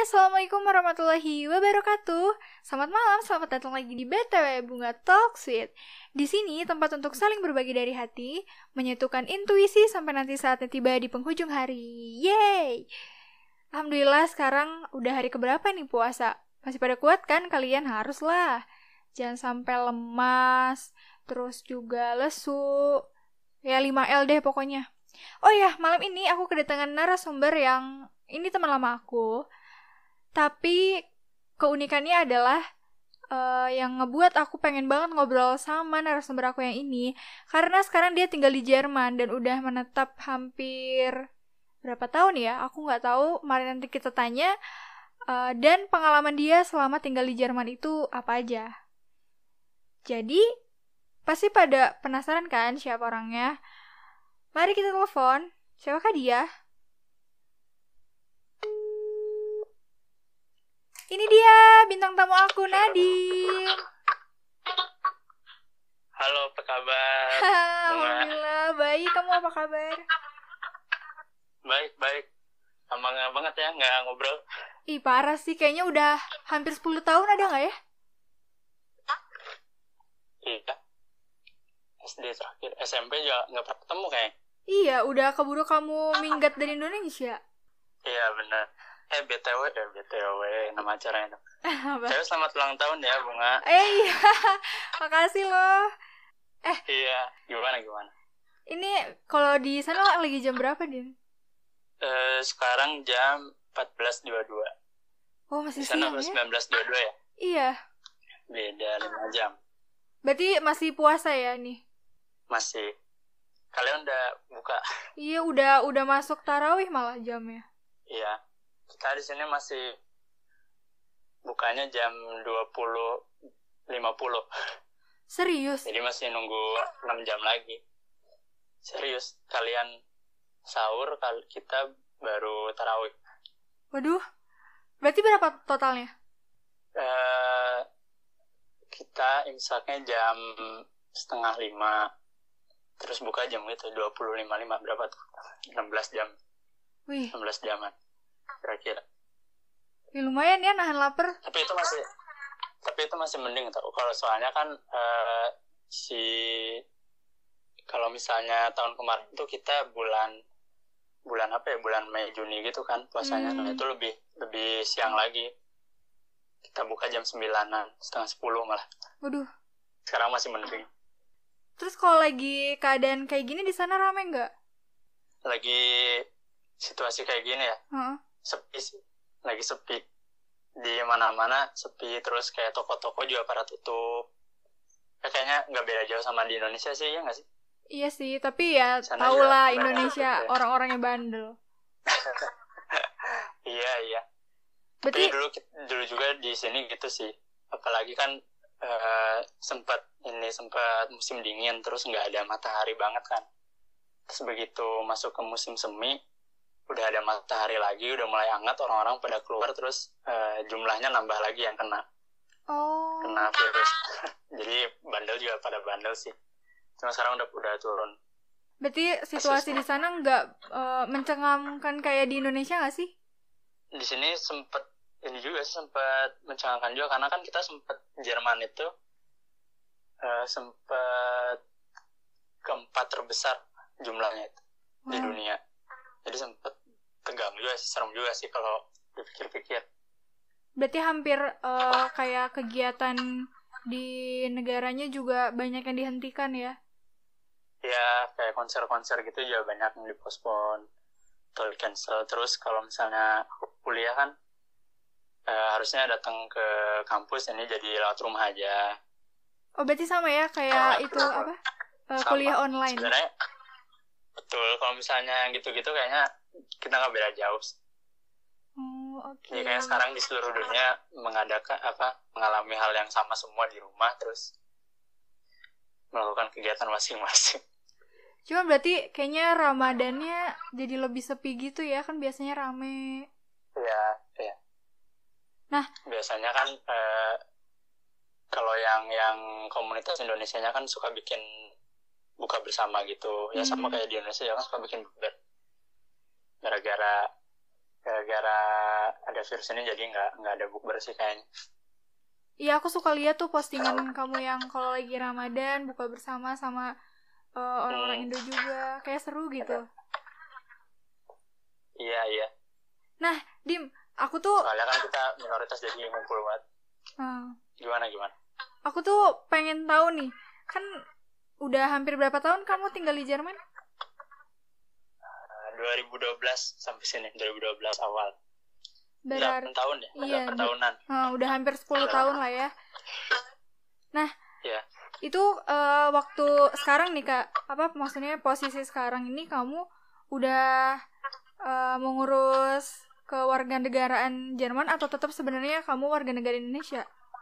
Assalamualaikum warahmatullahi wabarakatuh. Selamat malam, selamat datang lagi di BTW Bunga Talk Sweet. Di sini tempat untuk saling berbagi dari hati, menyatukan intuisi sampai nanti saatnya tiba di penghujung hari. Yeay! Alhamdulillah sekarang udah hari keberapa nih puasa? Masih pada kuat kan? Kalian haruslah. Jangan sampai lemas, terus juga lesu. Ya 5L deh pokoknya. Oh ya, malam ini aku kedatangan narasumber yang ini teman lama aku. Tapi keunikannya adalah yang ngebuat aku pengen banget ngobrol sama narasumber aku yang ini. Karena sekarang dia tinggal di Jerman dan udah menetap hampir berapa tahun ya? Aku nggak tahu. Mari nanti kita tanya. Dan pengalaman dia selama tinggal di Jerman itu apa aja. Jadi pasti pada penasaran kan siapa orangnya? Mari kita telepon. Siapakah dia? Ini dia, bintang tamu aku, Nadine. Halo, apa kabar? Alhamdulillah, baik. Kamu apa kabar? Baik. Lama banget ya, nggak ngobrol. Ih, parah sih. Kayaknya udah hampir 10 tahun ada nggak ya? Iya. SD terakhir. SMP juga nggak pernah ketemu kayak. Iya, udah keburu kamu minggat dari Indonesia. Iya, benar. BTW, nama acaranya itu. Saya selamat ulang tahun ya, Bunga. Iya, makasih loh. Iya, gimana? Ini kalau di sana lagi jam berapa, Din? Sekarang jam 14.22. Oh, masih di sana siang ya? 19.22 ya? Iya. Beda 5 jam. Berarti masih puasa ya nih? Masih. Kalian udah buka? Iya, udah masuk tarawih malah jamnya. Iya. Kita di sini masih bukanya jam 20.50. Serius? Jadi masih nunggu 6 jam lagi. Serius, kalian sahur, kita baru tarawih. Waduh, berarti berapa totalnya? Kita imsaknya jam 4:30. Terus buka jam itu 20.55, berapa tuh? 16 jam. Wih. 16 jaman. Kira-kira. Ya, lumayan ya nahan lapar. Tapi itu masih mending tau. Kalau soalnya kan kalau misalnya tahun kemarin itu kita bulan apa ya? Bulan Mei Juni gitu kan puasanya. Nah, itu lebih siang lagi. Kita buka jam 9-an, 9:30 malah. Waduh. Sekarang masih mending. Terus kalau lagi keadaan kayak gini di sana rame nggak? Lagi situasi kayak gini ya? Sepi sih. Lagi sepi. Di mana-mana sepi, terus kayak toko-toko juga pada tutup. Kayaknya nggak beda jauh sama di Indonesia sih, ya nggak sih? Iya sih, tapi ya Sana tau lah juga Indonesia ya. orang-orangnya bandel. Iya. Berarti Tapi dulu juga di sini gitu sih. Apalagi kan sempat musim dingin, terus nggak ada matahari banget kan. Terus begitu masuk ke musim semi, udah ada matahari lagi, udah mulai hangat, orang-orang pada keluar, terus jumlahnya nambah lagi yang kena virus. Jadi bandel juga pada bandel sih. Cuma sekarang udah turun. Berarti situasi di sana nggak mencengangkan kayak di Indonesia nggak sih? Di sini sempat mencengangkan juga, karena kan kita sempat Jerman itu sempat keempat terbesar jumlahnya itu di dunia. Jadi sempat tegang juga sih, serem juga sih kalau dipikir-pikir. Berarti hampir kayak kegiatan di negaranya juga banyak yang dihentikan ya? Ya, kayak konser-konser gitu juga banyak yang dipospon atau di cancel. Terus kalau misalnya kuliah kan harusnya datang ke kampus, ini jadi lewat rumah aja. Oh, berarti sama ya kayak itu apa? Kuliah online. Sebenarnya betul, kalau misalnya gitu-gitu kayaknya kita nggak beda jauh. Oke. Jadi kayak sekarang di seluruh dunia mengalami hal yang sama semua di rumah, terus melakukan kegiatan masing-masing. Cuma berarti kayaknya Ramadannya jadi lebih sepi gitu ya, kan biasanya rame. Iya. Nah, biasanya kan kalau yang komunitas Indonesianya kan suka bikin buka bersama gitu. Ya sama kayak di Indonesia kan suka bikin bukber. Gara-gara ada virus ini jadi nggak ada bukber sih kayaknya. Iya, aku suka lihat tuh postingan kamu yang kalau lagi Ramadan buka bersama sama orang-orang Indo juga, kayak seru gitu. Iya. Nah, Dim, aku tuh soalnya kan kita minoritas jadi ngumpul banget. Gimana? Aku tuh pengen tahu nih, kan udah hampir berapa tahun kamu tinggal di Jerman? 2012 sampai sini, 2012 awal. 8 Berarti tahun ya, iya, 8 tahunan. Udah hampir 10 tahun lah ya. Nah, ya. Itu waktu sekarang nih Kak, maksudnya posisi sekarang ini kamu udah mengurus kewarganegaraan Jerman atau tetap sebenarnya kamu warga negara Indonesia?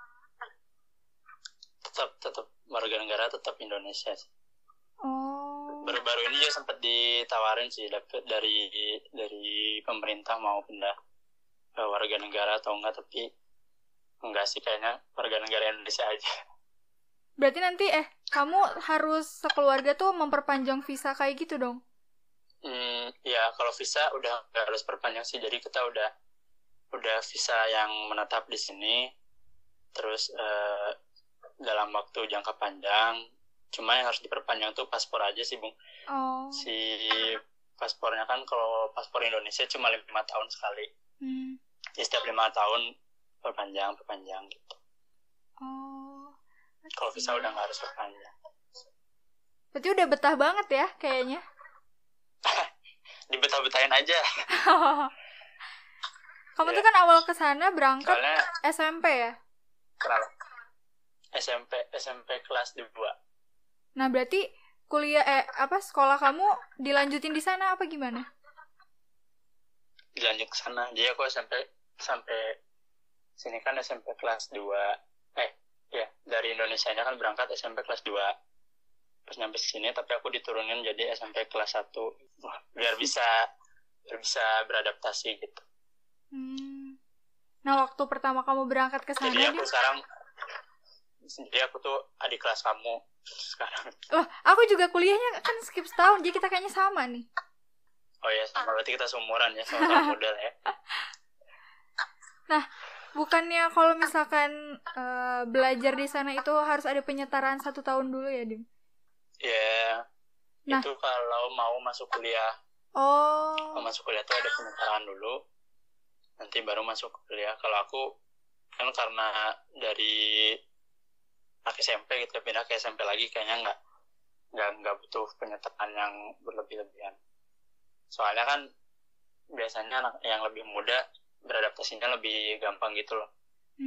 Tetap warga negara tetap Indonesia sih. Oh. Baru-baru ini juga sempat ditawarin sih dari pemerintah mau pindah ke warga negara atau enggak, tapi enggak sih, kayaknya warga negara Indonesia aja. Berarti nanti kamu harus sekeluarga tuh memperpanjang visa kayak gitu dong? Ya kalau visa udah nggak harus perpanjang sih, jadi kita udah visa yang menetap di sini, terus dalam waktu jangka panjang. Cuma yang harus diperpanjang tuh paspor aja sih, Bung. Oh. Si paspornya kan kalau paspor Indonesia cuma 5 tahun sekali. Jadi setiap 5 tahun perpanjang gitu. Oh. Kalau visa udah nggak harus perpanjang. Berarti udah betah banget ya kayaknya. Dibetah-betahin aja. Kamu tuh kan awal kesana berangkat soalnya, SMP ya? Kenapa? SMP kelas 2. Nah berarti kuliah sekolah kamu dilanjutin di sana apa gimana? Dilanjut ke sana. Jadi aku SMP sampai sini kan SMP kelas 2. Dari Indonesianya kan berangkat SMP kelas 2. Pas nyampe sini tapi aku diturunin jadi SMP kelas 1. Biar bisa beradaptasi gitu. Nah, waktu pertama kamu berangkat ke sana jadi aku tuh adik kelas kamu sekarang. Loh, aku juga kuliahnya kan skip setahun, jadi kita kayaknya sama nih. Oh ya, sama, berarti kita seumuran ya, sama-sama muda ya. Nah, bukannya kalau misalkan belajar di sana itu harus ada penyetaraan 1 tahun dulu ya, Dim? Iya. Nah, itu kalau mau masuk kuliah. Oh. Kalau masuk kuliah tuh ada penyetaraan dulu. Nanti baru masuk kuliah. Kalau aku kan karena dari anak SMP gitu, pindah ke SMP lagi, kayaknya nggak butuh penyetaraan yang berlebih-lebihan. Soalnya kan biasanya anak yang lebih muda beradaptasinya lebih gampang gitu loh.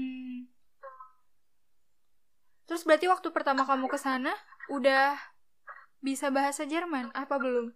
Terus berarti waktu pertama kamu ke sana udah bisa bahasa Jerman apa belum?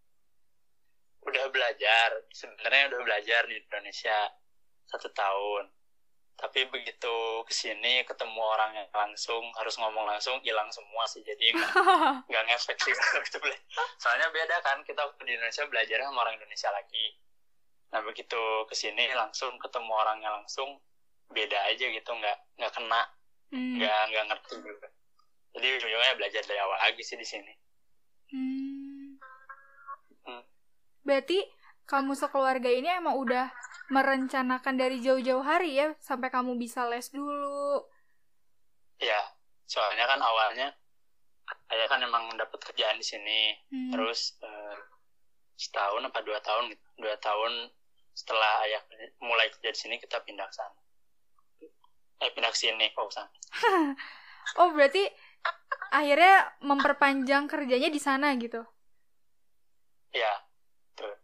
Sebenarnya udah belajar di Indonesia 1 tahun. Tapi begitu kesini ketemu orang yang langsung, harus ngomong langsung, hilang semua sih. Jadi nggak ngefek sih kalau gitu. Soalnya beda kan, kita di Indonesia belajar sama orang Indonesia lagi. Nah begitu kesini langsung ketemu orangnya langsung, beda aja gitu, nggak kena, nggak ngerti juga. Jadi ujungnya belajar dari awal lagi sih di sini. Berarti kamu sekeluarga ini emang udah merencanakan dari jauh-jauh hari ya, sampai kamu bisa les dulu. Ya, soalnya kan awalnya ayah kan emang dapat kerjaan di sini, terus 1 tahun apa 2 tahun gitu. 2 tahun setelah ayah mulai kerja di sini kita pindah ke sana. Pindah ke sini kok sana. Oh, berarti akhirnya memperpanjang kerjanya di sana gitu. Ya, betul.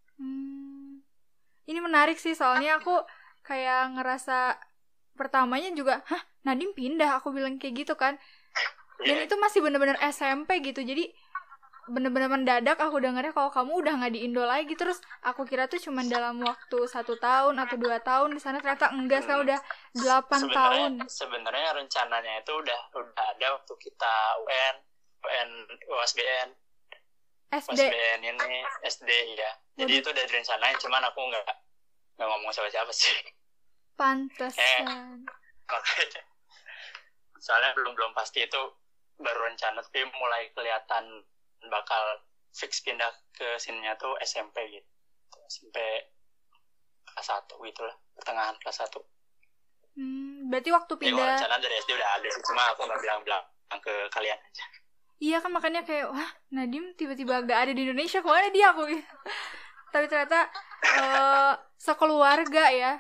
Ini menarik sih, soalnya aku kayak ngerasa pertamanya juga, Nadim pindah, aku bilang kayak gitu kan. Dan itu masih bener-bener SMP gitu, jadi bener-bener mendadak aku dengarnya kalau kamu udah nggak di Indo lagi. Terus aku kira tuh cuma dalam waktu 1 tahun atau 2 tahun di sana, ternyata enggak, sekarang udah 8 tahun. Sebenarnya rencananya itu udah ada waktu kita UN UASBN UASBN ini SD ya. Jadi itu udah direncanain, cuman aku nggak ngomong siapa sih. Pantesan. Soalnya belum pasti, itu baru rencana, tapi mulai kelihatan bakal fix pindah ke sininya tuh SMP gitu. SMP kelas 1 gitu lah, pertengahan kelas 1. Berarti waktu Jadi pindah. rencana dari SD udah ada sih, cuma aku nggak bilang ke kalian aja. Iya kan, makanya kayak wah Nadim tiba-tiba gak ada di Indonesia, kemana dia aku gitu. Tapi ternyata sekeluarga ya.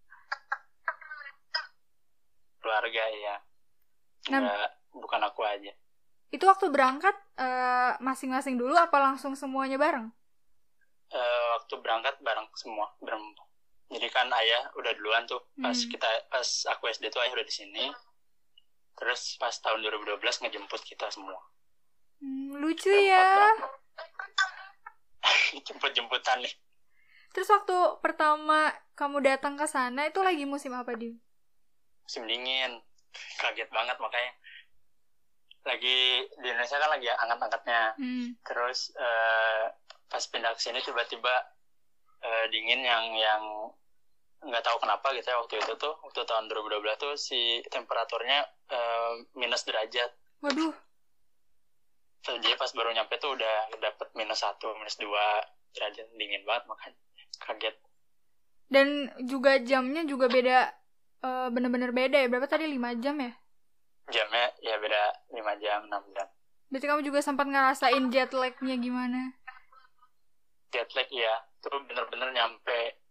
Keluarga ya. Enggak, bukan aku aja. Itu waktu berangkat masing-masing dulu apa langsung semuanya bareng? Waktu berangkat bareng semua berempat. Jadi kan ayah udah duluan tuh pas aku SD tuh ayah udah di sini. Terus pas tahun 2012 ngejemput kita semua. Lucu ya. Jemput-jemputan nih. Terus waktu pertama kamu datang ke sana itu lagi musim apa, Dim? Musim dingin. Kaget banget makanya. Lagi di Indonesia kan lagi angkat-angkatnya. Terus pas pindah ke sini tiba-tiba dingin yang nggak tahu kenapa gitu ya, waktu itu tuh waktu tahun 2012 tuh si temperaturnya minus derajat. Waduh. Jadi pas baru nyampe tuh udah dapet -1, -2 derajat, dingin banget, makanya kaget. Dan juga jamnya juga beda, bener-bener beda ya, berapa tadi, 5 jam ya? Jamnya ya beda 5 jam, 6 jam. Berarti kamu juga sempat ngerasain jet lag-nya gimana? Jet lag ya, tuh bener-bener nyampe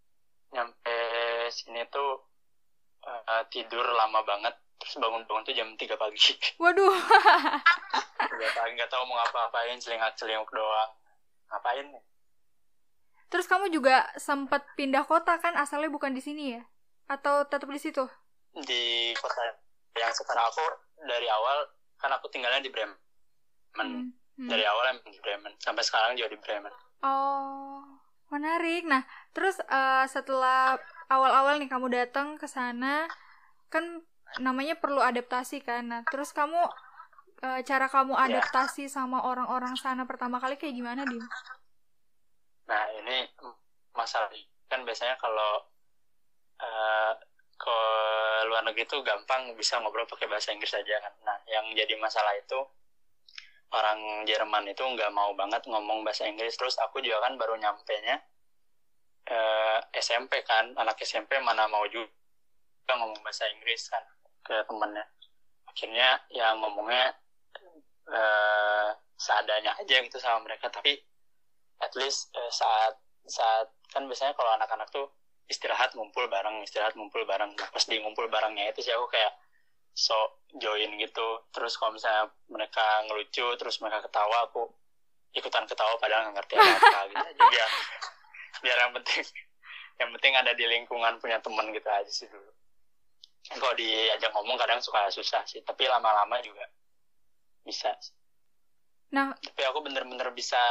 sini tuh tidur lama banget. Terus bangun-bangun tuh jam 3 pagi. Waduh. Nggak tahu mau ngapa-ngapain, celingak-celinguk doang. Ngapain nih? Terus kamu juga sempat pindah kota kan, asalnya bukan di sini ya? Atau tetap di situ? Di kota yang sekarang aku dari awal, kan aku tinggalnya di Bremen. Dari awal emang di Bremen. Sampai sekarang juga di Bremen. Oh, menarik. Nah, terus setelah awal-awal nih kamu datang ke sana, kan namanya perlu adaptasi kan. Nah, terus kamu cara kamu adaptasi sama orang-orang sana pertama kali kayak gimana, Dim? Nah, ini masalah kan biasanya kalau ke luar negeri tuh gampang bisa ngobrol pakai bahasa Inggris aja kan. Nah, yang jadi masalah itu orang Jerman itu nggak mau banget ngomong bahasa Inggris. Terus aku juga kan baru nyampenya SMP kan, anak SMP mana mau juga ngomong bahasa Inggris kan ke temennya. Akhirnya ya ngomongnya seadanya aja gitu sama mereka. Tapi at least saat kan biasanya kalau anak-anak tuh istirahat ngumpul bareng. Nah, pas di ngumpul barengnya itu sih aku kayak join gitu. Terus kalau misalnya mereka ngelucu terus mereka ketawa, aku ikutan ketawa padahal nggak ngerti apa-apa gitu. Jadi biar yang penting ada di lingkungan punya teman gitu aja sih dulu. Kalau diajak ngomong kadang suka susah sih, tapi lama-lama juga bisa. Nah, tapi aku bener-bener bisa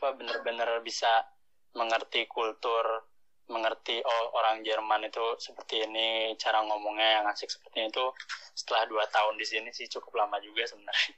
mengerti kultur, mengerti orang Jerman itu seperti ini, cara ngomongnya yang asik seperti itu setelah 2 tahun di sini sih, cukup lama juga sebenarnya.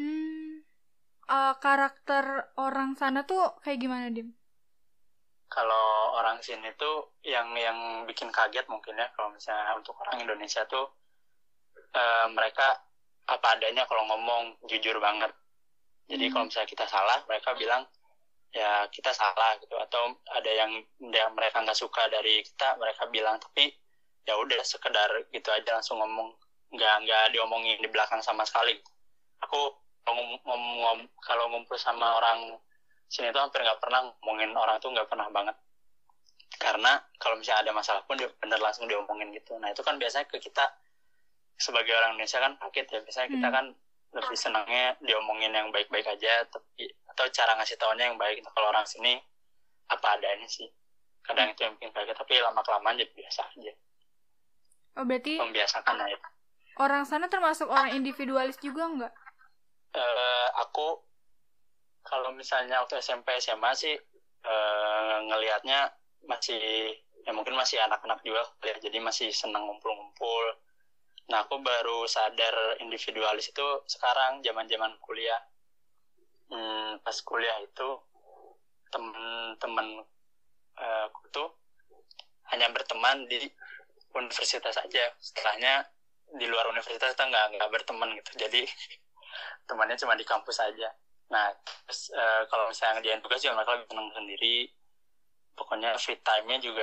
Karakter orang sana tuh kayak gimana, Dim? Kalau orang sini tuh yang bikin kaget mungkin ya, kalau misalnya untuk orang Indonesia tuh mereka apa adanya kalau ngomong, jujur banget. Jadi kalau misalnya kita salah, mereka bilang ya kita salah gitu, atau ada yang mereka nggak suka dari kita, mereka bilang, tapi ya udah sekedar gitu aja langsung ngomong, nggak diomongin di belakang sama sekali. Aku kalau ngumpul sama orang sini tuh hampir nggak pernah ngomongin orang tuh, nggak pernah banget, karena kalau misalnya ada masalah pun bener langsung diomongin gitu. Nah itu kan biasanya ke kita sebagai orang Indonesia kan kaget ya, biasanya kita kan lebih senangnya diomongin yang baik-baik aja, atau cara ngasih taunya yang baik. Kalau orang sini apa adanya sih, kadang itu yang bikin kaget, tapi lama-kelamaan jadi biasa aja. Oh, berarti membiasakan aja. Orang sana termasuk orang individualis juga nggak? Aku kalau misalnya waktu SMP SMA sih ngelihatnya masih ya mungkin masih anak-anak juga ya, jadi masih senang ngumpul-ngumpul. Nah aku baru sadar individualis itu sekarang zaman kuliah. Pas kuliah itu temen-temen aku tuh hanya berteman di universitas aja, setelahnya di luar universitas kita nggak berteman gitu, jadi temannya cuma di kampus aja. Nah terus kalau misalnya ngerjain tugas juga mereka lebih senang sendiri. Pokoknya free time-nya juga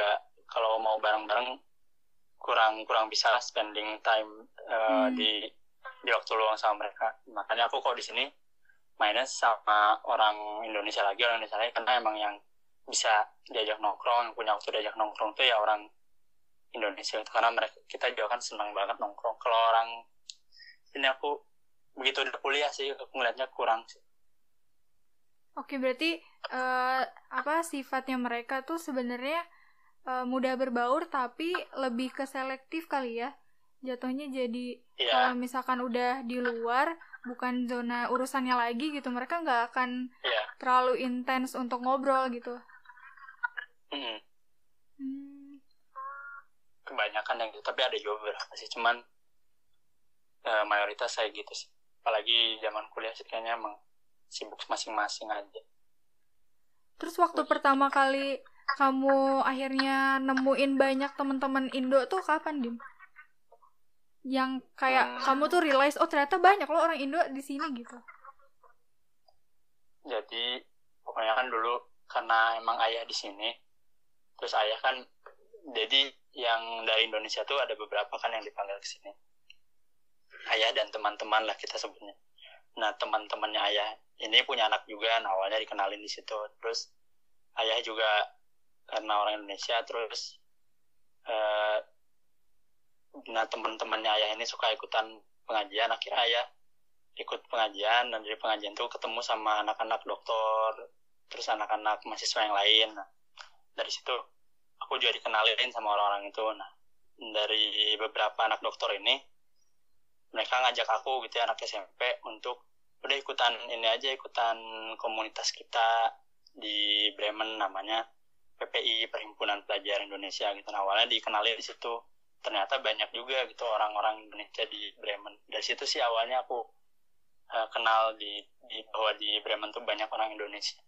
kalau mau bareng-bareng kurang bisa spending time di waktu luang sama mereka. Makanya aku kalau di sini mainnya sama orang Indonesia lagi karena emang yang bisa diajak nongkrong, yang punya waktu diajak nongkrong tuh ya orang Indonesia itu, karena kita juga kan senang banget nongkrong. Kalau orang ini aku begitu udah kuliah sih aku ngeliatnya kurang sih. Oke, berarti sifatnya mereka tuh sebenarnya mudah berbaur tapi lebih ke selektif kali ya jatuhnya. Jadi kalau misalkan udah di luar bukan zona urusannya lagi gitu, mereka nggak akan terlalu intens untuk ngobrol gitu. Kebanyakan yang gitu, tapi ada juga beberapa sih, cuman mayoritas saya gitu sih. Apalagi zaman kuliah sih kayaknya emang sibuk masing-masing aja. Terus waktu pertama kali kamu akhirnya nemuin banyak teman-teman Indo tuh kapan, Dim? Yang kayak kamu tuh realize, oh ternyata banyak loh orang Indo di sini gitu. Jadi pokoknya kan dulu karena emang ayah di sini, terus ayah kan jadi yang dari Indonesia tuh ada beberapa kan yang dipanggil ke sini. Ayah dan teman-teman lah kita sebutnya. Nah, teman-temannya ayah ini punya anak juga, nah awalnya dikenalin di situ. Terus ayah juga karena orang Indonesia, terus nah teman-temannya ayah ini suka ikutan pengajian, akhirnya ayah ikut pengajian, dan dari pengajian tuh ketemu sama anak-anak dokter, terus anak-anak mahasiswa yang lain. Nah, dari situ aku juga dikenalin sama orang-orang itu. Nah, dari beberapa anak dokter ini, mereka ngajak aku gitu ya, anak SMP, untuk udah ikutan komunitas kita di Bremen, namanya PPI, Perhimpunan Pelajar Indonesia gitu. Nah, awalnya dikenalin di situ. Ternyata banyak juga gitu orang-orang Indonesia di Bremen. Dari situ sih awalnya aku kenal bahwa di Bremen tuh banyak orang Indonesia.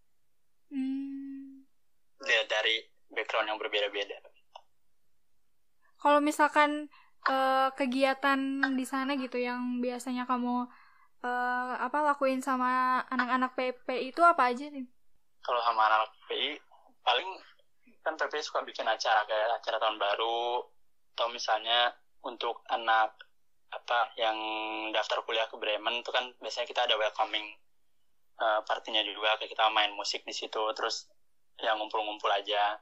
Dari background yang berbeda-beda. Kalau misalkan kegiatan di sana gitu yang biasanya kamu lakuin sama anak-anak PP itu apa aja nih? Kalau sama anak PPI paling kan PPI suka bikin acara kayak acara tahun baru, atau misalnya untuk anak yang daftar kuliah ke Bremen itu kan biasanya kita ada welcoming partinya juga, kayak kita main musik di situ, terus yang ngumpul-ngumpul aja.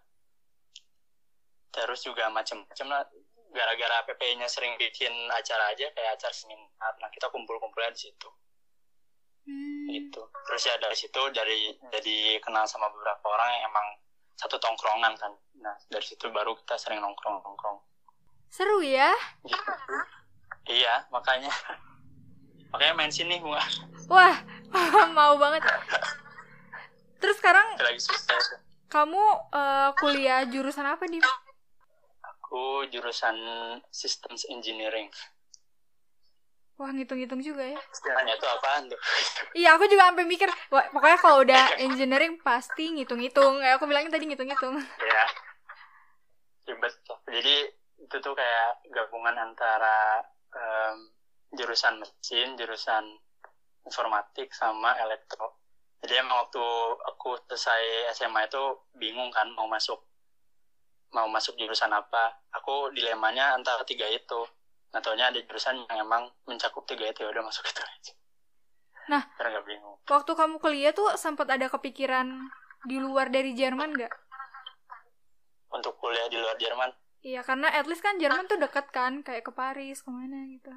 Terus juga macam-macam lah, gara-gara PPI-nya sering bikin acara aja kayak acara seminar, nah kita kumpul-kumpulnya di situ. Gitu. Terus ya dari situ jadi kenal sama beberapa orang yang emang satu tongkrongan kan. Nah, dari situ baru kita sering nongkrong. Seru ya? Gitu. Iya, makanya main sini Bunga. Wah, mau banget. Terus sekarang lagi susah. Kamu kuliah jurusan apa, Dim? Aku jurusan Systems Engineering. Wah, ngitung-ngitung juga ya. Istilahnya itu apaan tuh? Iya, aku juga sampai mikir, wah, pokoknya kalau udah engineering pasti ngitung-ngitung. Kayak aku bilangin tadi ngitung-ngitung. Iya. Ribet. Jadi itu tuh kayak gabungan antara jurusan mesin, jurusan informatik, sama elektro. Jadi emang waktu aku selesai SMA itu bingung kan mau masuk jurusan apa. Aku dilemanya antara 3 itu. Nah, taunya ada jurusan yang emang mencakup 3 itu, ya udah masuk itu aja. Nah, karena gak bingung. Waktu kamu kuliah tuh sempat ada kepikiran di luar dari Jerman gak? Untuk kuliah di luar Jerman? Iya, karena at least kan Jerman tuh dekat kan, kayak ke Paris, kemana gitu.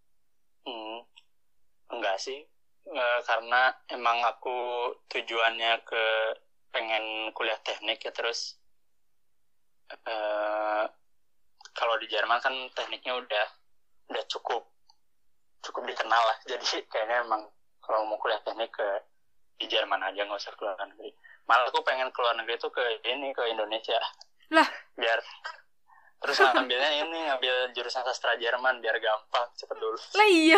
Enggak sih, karena emang aku tujuannya pengen kuliah teknik ya, terus kalau di Jerman kan tekniknya udah cukup dikenal lah, jadi kayaknya emang kalau mau kuliah teknik di Jerman aja, nggak usah keluar negeri. Malah aku pengen keluar negeri tuh ke Indonesia lah, biar terus ngambil jurusan sastra Jerman biar gampang cepet lulus. Lah iya.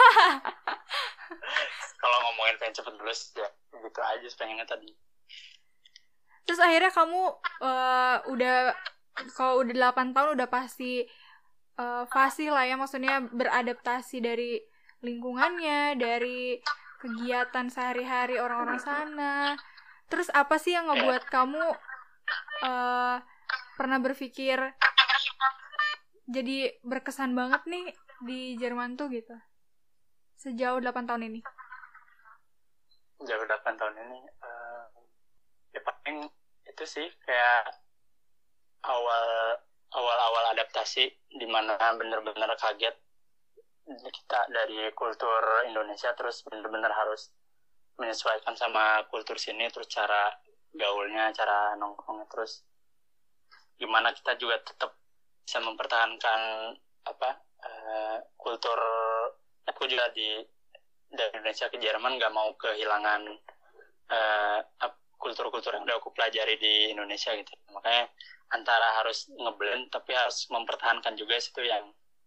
Kalau ngomongin pengen cepet lulus ya gitu aja pengennya tadi. Terus akhirnya kamu kalau udah 8 tahun udah pasti fasih lah ya, maksudnya beradaptasi dari lingkungannya, dari kegiatan sehari-hari orang-orang sana. Terus apa sih yang ngebuat kamu pernah berpikir jadi berkesan banget nih di Jerman tuh gitu sejauh 8 tahun ini? Sejauh 8 tahun ini ya paling itu sih kayak awal adaptasi di mana bener-bener kaget kita dari kultur Indonesia terus bener-bener harus menyesuaikan sama kultur sini, terus cara gaulnya, cara nongkrongnya, terus gimana kita juga tetap bisa mempertahankan kultur. Aku juga dari Indonesia ke Jerman gak mau kehilangan kultur-kultur yang udah aku pelajari di Indonesia gitu. Makanya antara harus ngeblend tapi harus mempertahankan juga situ yang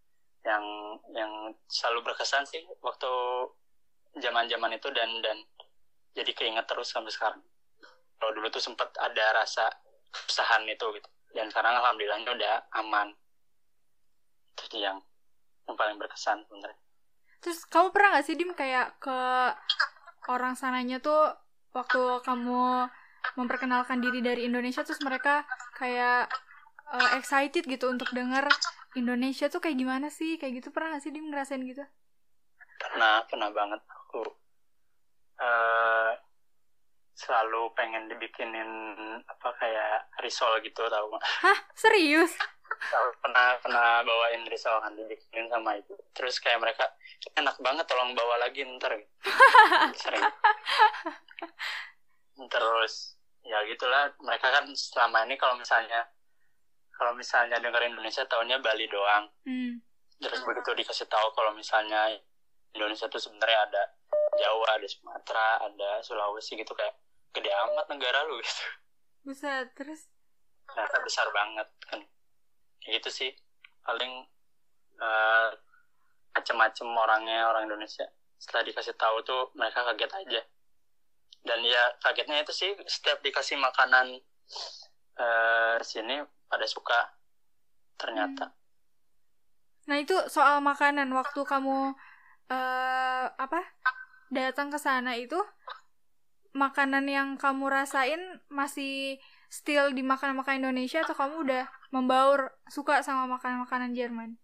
selalu berkesan sih waktu zaman itu dan jadi keinget terus sampai sekarang. Kalau dulu tuh sempat ada rasa kesusahan itu gitu. Dan sekarang alhamdulillahnya udah aman. Itu yang paling berkesan sebenarnya. Terus kamu pernah gak sih Dim kayak ke orang sananya tuh waktu kamu memperkenalkan diri dari Indonesia terus mereka kayak excited gitu untuk denger Indonesia tuh kayak gimana sih? Kayak gitu pernah gak sih Dim ngerasain gitu? Pernah banget aku selalu pengen dibikinin kayak risol gitu, tahu nggak? Hah? Serius? pernah bawain risol kan, dibikinin sama ibu. Terus kayak mereka, enak banget, tolong bawa lagi ntar. Sering. Terus ya gitulah, mereka kan selama ini kalau misalnya denger Indonesia taunya Bali doang. Terus begitu dikasih tahu kalau misalnya Indonesia tuh sebenarnya ada Jawa, ada Sumatera, ada Sulawesi gitu, kayak gede amat negara lu gitu. Buset, terus? Ternyata besar banget kan. Kayak gitu sih. Paling macem-macem orang Indonesia. Setelah dikasih tahu tuh mereka kaget aja. Dan ya kagetnya itu sih, setiap dikasih makanan sini pada suka ternyata. Nah itu soal makanan, waktu kamu datang ke sana itu, makanan yang kamu rasain masih still di makanan-makanan Indonesia atau kamu udah membaur suka sama makanan-makanan Jerman?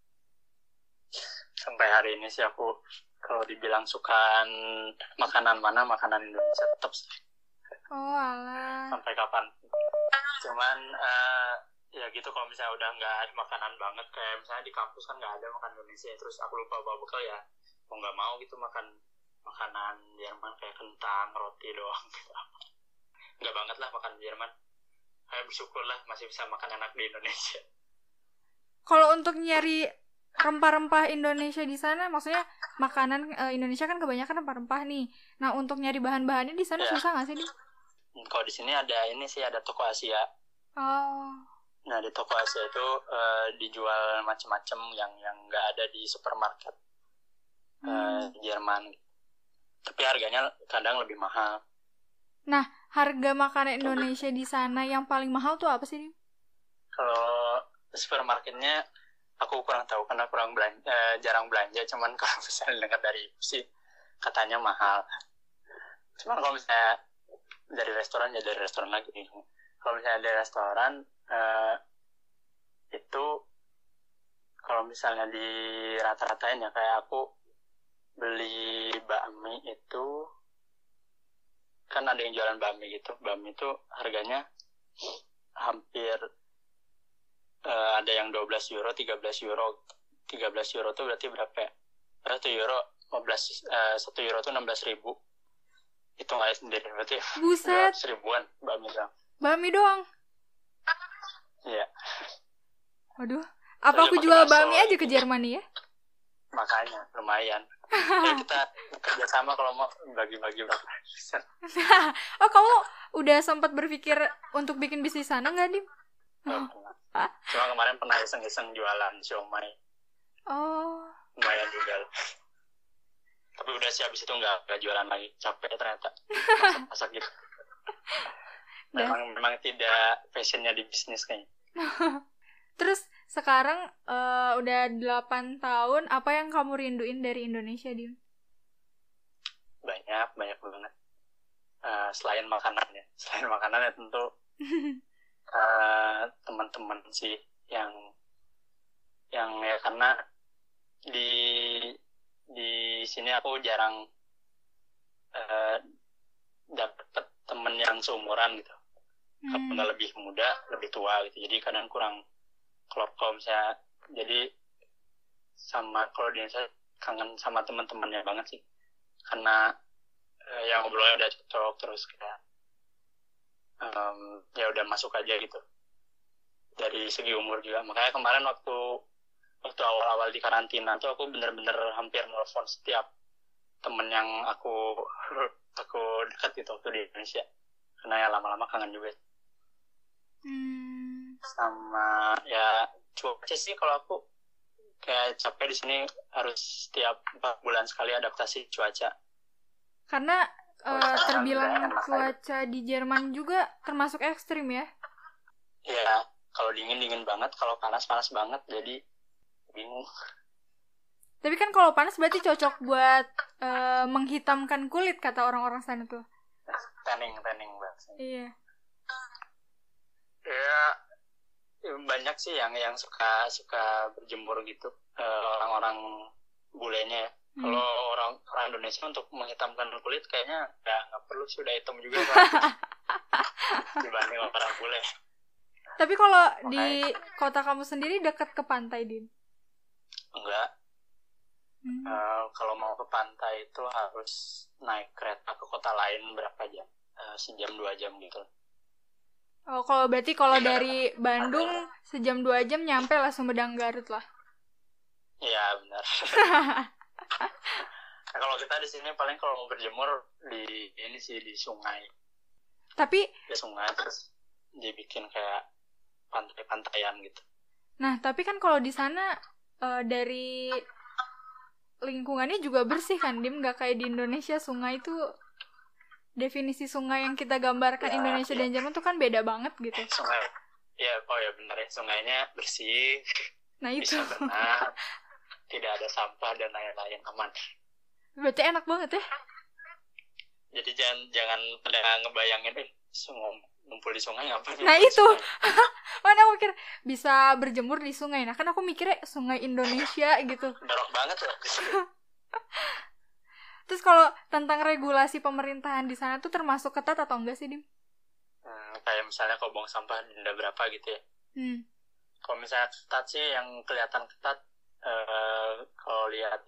Sampai hari ini sih aku kalau dibilang sukaan makanan mana, makanan Indonesia tetap sih. Oh alah. Sampai kapan? Cuman ya gitu, kalau misalnya udah nggak ada makanan banget, kayak misalnya di kampus kan nggak ada makanan Indonesia, terus aku lupa bawa bekal, ya mau nggak mau gitu makan makanan Jerman kayak kentang, roti doang gitu. Nggak banget lah makan Jerman. Kayak bersyukur lah masih bisa makan enak di Indonesia. Kalau untuk nyari rempah-rempah Indonesia di sana, maksudnya makanan Indonesia kan kebanyakan rempah-rempah nih. Nah untuk nyari bahan-bahannya di sana susah nggak sih nih? Kalau di sini ada ada toko Asia. Oh. Nah di toko Asia itu dijual macam-macam yang nggak ada di supermarket Jerman. Tapi harganya kadang lebih mahal. Nah, harga makanan Indonesia di sana yang paling mahal tuh apa sih? Kalau supermarketnya aku kurang tahu karena jarang belanja. Cuman kalau misalnya dengar dari ibu sih katanya mahal. Cuman kalau misalnya dari restoran ya dari restoran lagi. Kalau misalnya dari restoran itu kalau misalnya di rata-ratain ya, kayak aku beli bakmi itu kan ada yang jualan bakmi gitu. Bakmi itu harganya hampir ada yang 12 euro, 13 euro. 13 euro tuh berarti berapa ya? 1 euro 1 euro tuh 16.000. Itu nggak sendiri berarti. Buset. 200 ribuan bakmi doang. Bakmi doang? Iya. Waduh, apa aku jual bakmi aja ke Jerman ya? Makanya lumayan. Ya kita kerja sama kalau mau bagi-bagi berapa. Oh, kamu udah sempat berpikir untuk bikin bisnis sana nggak, Dim? Cuma kemarin pernah iseng-iseng jualan siomay. Oh. Lumayan juga. Tapi udah sih abis itu nggak jualan lagi. Capek ternyata. Masak gitu. Memang tidak passionnya di bisnis kayaknya. Terus sekarang udah 8 tahun, apa yang kamu rinduin dari Indonesia, Dim? Banyak banget. Selain makanan ya tentu teman-teman sih yang ya karena di sini aku jarang dapet temen yang seumuran gitu. Karena lebih muda, lebih tua gitu. Jadi kadang kurang klop kalau misalnya. Jadi sama kalau di Indonesia kangen sama teman-temannya banget sih. Karena yang ngobrolnya udah cocok terus kayak ya udah masuk aja gitu. Dari segi umur juga. Makanya kemarin waktu awal-awal di karantina tuh aku bener-bener hampir nelfon setiap temen yang aku dekat gitu waktu di Indonesia. Karena ya lama-lama kangen juga. Sama ya cuaca sih kalau aku kayak capek di sini harus setiap 4 bulan sekali adaptasi cuaca. Karena terbilang cuaca di Jerman juga termasuk ekstrim ya? Iya, kalau dingin banget, kalau panas banget, jadi bingung. Tapi kan kalau panas berarti cocok buat menghitamkan kulit kata orang-orang sana tuh. Tanning banget. Iya. Ya banyak sih yang suka berjemur gitu, orang-orang bulenya ya. Kalau orang Indonesia untuk menghitamkan kulit kayaknya nggak perlu, sudah hitam juga dibanding orang bule. Tapi kalau di kota kamu sendiri dekat ke pantai, Din? Enggak. Kalau mau ke pantai itu harus naik kereta ke kota lain berapa jam? Sejam 2 jam gitu. Oh, kalau berarti kalau dari Bandung sejam 2 jam nyampe lah Sumedang Garut lah. Iya, benar. Nah, kalau kita di sini paling kalau mau berjemur di sungai. Tapi di sungai terus dibikin kayak pantai-pantaian gitu. Nah, tapi kan kalau di sana dari lingkungannya juga bersih kan, Dim? Gak kayak di Indonesia, sungai itu definisi sungai yang kita gambarkan Indonesia dan Jerman tuh kan beda banget gitu. Sungai, ya benar ya, sungainya bersih. Nah itu. Bisa berenang, tidak ada sampah dan lain-lain, aman. Berarti enak banget ya? Jadi jangan pada ngebayangin ngumpul di sungai ngapain? Nah itu, mana aku mikir bisa berjemur di sungai. Nah kan aku mikirnya sungai Indonesia gitu. Dorok banget ya. Terus kalau tentang regulasi pemerintahan di sana tuh termasuk ketat atau enggak sih, Dim? Kayak misalnya kalau buang sampah denda berapa gitu ya. Kalau misalnya ketat sih, yang kelihatan ketat kalau lihat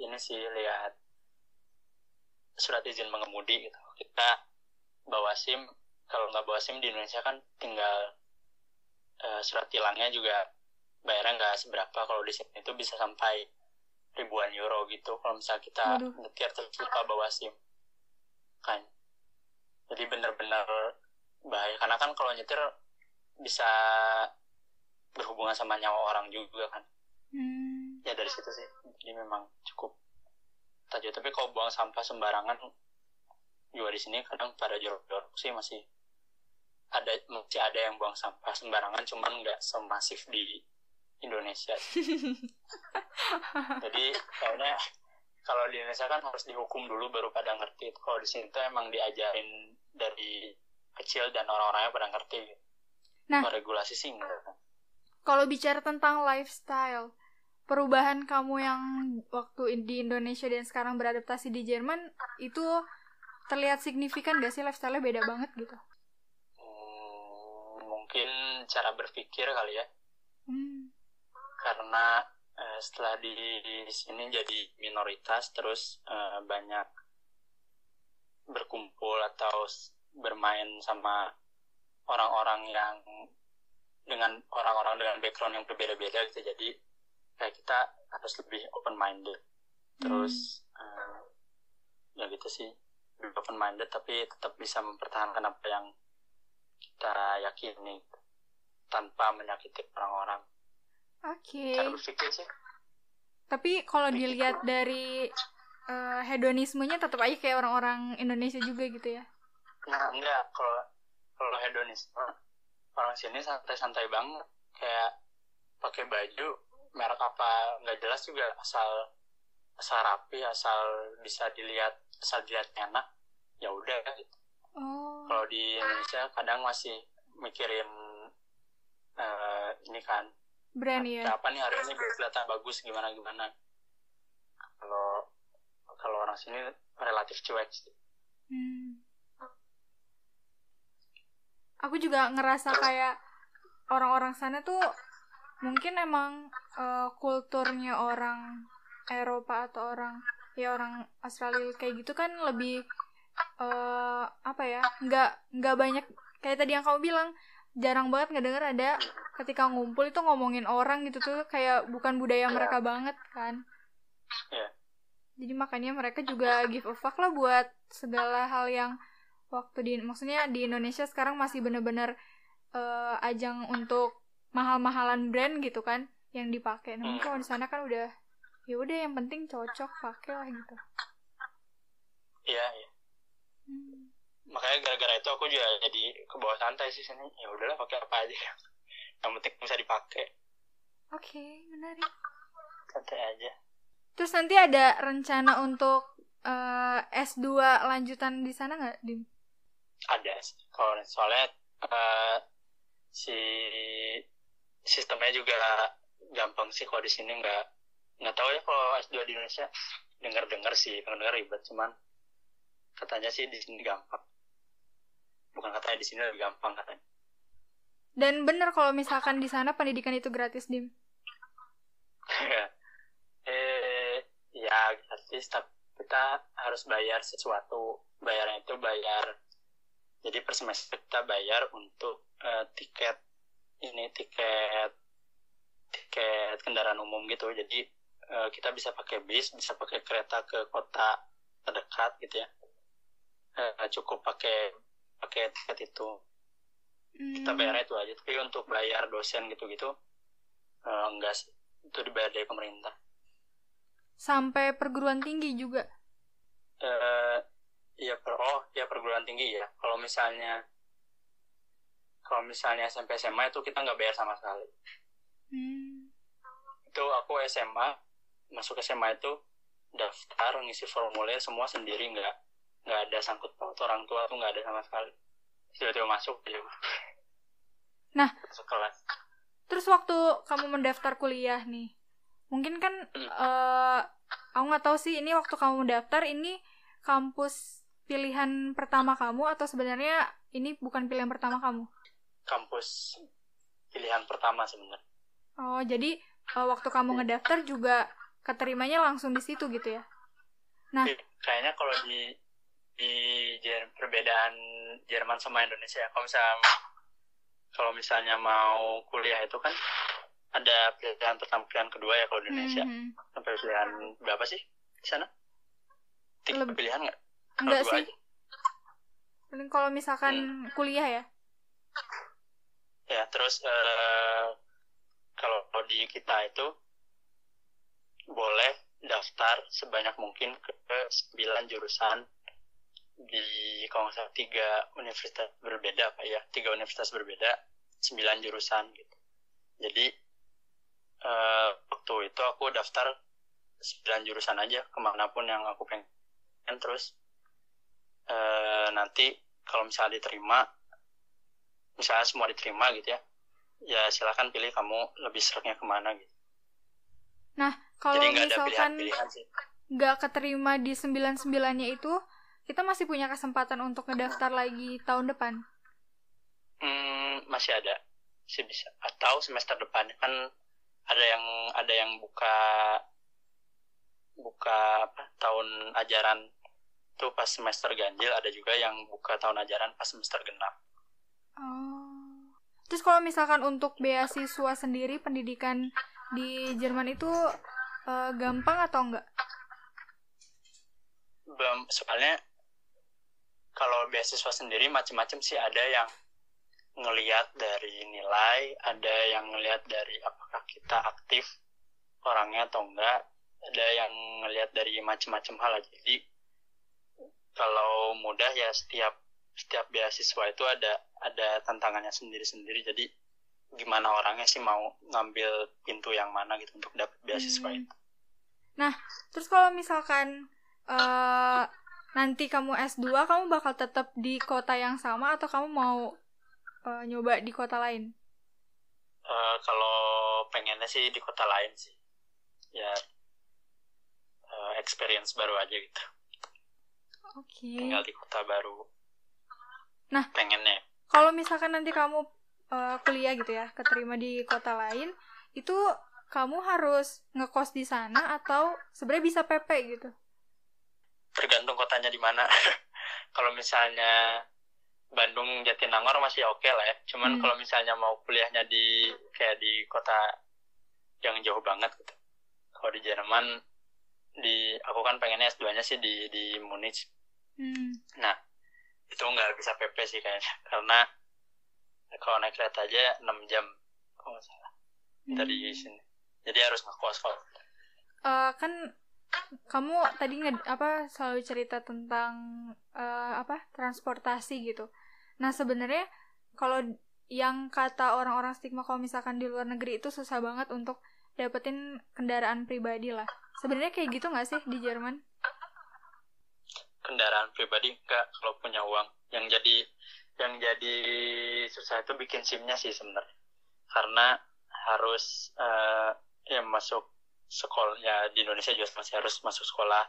surat izin mengemudi gitu. Kita bawa SIM, kalau nggak bawa SIM di Indonesia kan tinggal surat tilangnya juga bayarnya nggak seberapa. Kalau di sini itu bisa sampai ribuan euro gitu kalau misalnya kita nyetir terus lupa bawa SIM kan. Jadi benar-benar bahaya, karena kan kalau nyetir bisa berhubungan sama nyawa orang juga kan. Ya dari situ sih, jadi memang cukup tajam. Tapi kalau buang sampah sembarangan juga di sini kadang pada jorok-jorok sih, masih ada yang buang sampah sembarangan, cuman nggak semasif di Indonesia. Jadi kayaknya kalau di Indonesia kan harus dihukum dulu baru pada ngerti. Kalau di sini tuh emang diajarin dari kecil dan orang-orangnya pada ngerti. Nah, regulasi sih enggak. Kalau bicara tentang lifestyle, perubahan kamu yang waktu di Indonesia dan sekarang beradaptasi di Jerman itu terlihat signifikan gak sih? Lifestyle-nya beda banget gitu? Mungkin cara berpikir kali ya. Karena setelah di sini jadi minoritas, terus banyak berkumpul atau bermain sama orang-orang yang dengan background yang berbeda-beda gitu. Jadi kayak kita harus lebih open minded. Terus ya gitu sih, lebih open minded tapi tetap bisa mempertahankan apa yang kita yakini tanpa menyakiti orang-orang. Oke. Cara berpikir sih. Tapi kalau dilihat dari hedonismenya tetap aja kayak orang-orang Indonesia juga gitu ya? Nah, enggak. Kalau hedonisme, orang sini santai-santai banget. Kayak pakai baju merek apa nggak jelas juga, asal rapi, asal dilihat enak, ya udah gitu. Kalau di Indonesia kadang masih mikirin ini kan. Brand ya. Apa nih hari ini biar kelihatan bagus gimana. Kalau orang sini relatif cuek sih. Aku juga ngerasa kayak orang-orang sana tuh mungkin emang kulturnya orang Eropa atau orang Australia kayak gitu kan lebih nggak banyak kayak tadi yang kamu bilang, jarang banget ngedenger ada ketika ngumpul itu ngomongin orang gitu tuh, kayak bukan budaya mereka banget kan. Jadi makanya mereka juga give a fuck lah buat segala hal yang maksudnya di Indonesia sekarang masih bener-bener ajang untuk mahal-mahalan brand gitu kan yang dipakai. Namun kalau di sana kan udah ya udah yang penting cocok pakai lah gitu. Iya. Makanya gara-gara itu aku juga jadi ke bawah santai sih sini. Ya udahlah pakai apa aja. Yang penting bisa dipakai. Oke, menarik. Santai aja. Terus nanti ada rencana untuk S2 lanjutan di sana nggak, Dim? Ada sih. Kalau soalnya si sistemnya juga gampang sih kalau di sini nggak tahu ya kalau S2 di Indonesia. Dengar ribet, cuman katanya sih di sini gampang. Bukan katanya di sini lebih gampang katanya. Dan bener kalau misalkan di sana pendidikan itu gratis, Dim? Ya gratis, tapi kita harus bayar sesuatu. Bayarnya itu jadi per semester kita bayar untuk tiket kendaraan umum gitu. Jadi kita bisa pakai bis, bisa pakai kereta ke kota terdekat gitu ya. Cukup pakai tiket itu. Kita bayar itu aja. Tapi untuk bayar dosen gitu-gitu enggak sih. Itu dibayar dari pemerintah. Sampai perguruan tinggi juga? Perguruan tinggi ya. Kalau misalnya SMP SMA itu kita nggak bayar sama sekali. Itu aku masuk SMA itu daftar, ngisi formulir semua sendiri, nggak ada sangkut paut orang tua tuh, nggak ada sama sekali. Tiba-tiba masuk aja. Nah, masuk kelas. Terus waktu kamu mendaftar kuliah nih, mungkin kan aku nggak tahu sih ini waktu kamu daftar ini kampus pilihan pertama kamu atau sebenarnya ini bukan pilihan pertama kamu? Kampus pilihan pertama sebenarnya. Oh, jadi waktu kamu ngedaftar juga keterimanya langsung di situ gitu ya? Nah, kayaknya kalau di perbedaan Jerman sama Indonesia, kalau misalnya mau kuliah itu kan ada pilihan pertama, pilihan kedua ya kalau di Indonesia. Sampai pilihan berapa sih di sana? 3 pilihan nggak? Enggak sih. Paling kalau misalkan kuliah ya. Ya, terus kalau di kita itu boleh daftar sebanyak mungkin ke 9 jurusan di kalau nggak salah 3 universitas berbeda apa ya, 3 universitas berbeda, 9 jurusan gitu. Jadi waktu itu aku daftar 9 jurusan aja kemanapun yang aku pengen. Terus nanti kalau misalnya diterima, misalnya semua diterima gitu ya silakan pilih kamu lebih seraknya kemana gitu. Nah, kalau jadi nggak ada misalkan pilihan sih, nggak keterima di 9-9-nya itu, kita masih punya kesempatan untuk ngedaftar lagi tahun depan? Masih ada sih, bisa. Atau semester depan kan ada yang buka tahun ajaran tuh pas semester ganjil, ada juga yang buka tahun ajaran pas semester genap. Oh. Terus kalau misalkan untuk beasiswa sendiri pendidikan di Jerman itu gampang atau enggak? Soalnya kalau beasiswa sendiri macam-macam sih, ada yang ngelihat dari nilai, ada yang ngelihat dari apakah kita aktif orangnya atau enggak, ada yang ngelihat dari macam-macam hal aja. Jadi kalau mudah ya setiap beasiswa itu ada tantangannya sendiri-sendiri. Jadi gimana orangnya sih mau ngambil pintu yang mana gitu untuk dapat beasiswa itu. Nah, terus kalau misalkan nanti kamu S2, kamu bakal tetap di kota yang sama atau kamu mau nyoba di kota lain? Kalau pengennya sih di kota lain sih, ya experience baru aja gitu. Oke. Tinggal di kota baru. Nah, pengennya. Kalau misalkan nanti kamu kuliah gitu ya, keterima di kota lain, itu kamu harus ngekos di sana atau sebenarnya bisa PP gitu? Tergantung kotanya di mana. Kalau misalnya Bandung Jatinangor masih oke lah ya. Cuman kalau misalnya mau kuliahnya di kayak di kota yang jauh banget gitu. Kalau di Jerman, aku kan pengennya S2-nya sih di Munich. Nah, itu nggak bisa PP sih kayaknya. Karena kalau naik kereta aja 6 jam kalau nggak salah dari sini. Jadi harus ngekos kok. Kan kamu tadi selalu cerita tentang transportasi gitu. Nah, sebenarnya kalau yang kata orang-orang stigma kalau misalkan di luar negeri itu susah banget untuk dapetin kendaraan pribadi lah. Sebenarnya kayak gitu nggak sih di Jerman? Kendaraan pribadi enggak, kalau punya uang. Yang jadi susah itu bikin SIM-nya sih sebenarnya. Karena harus masuk sekolah ya, di Indonesia juga masih harus masuk sekolah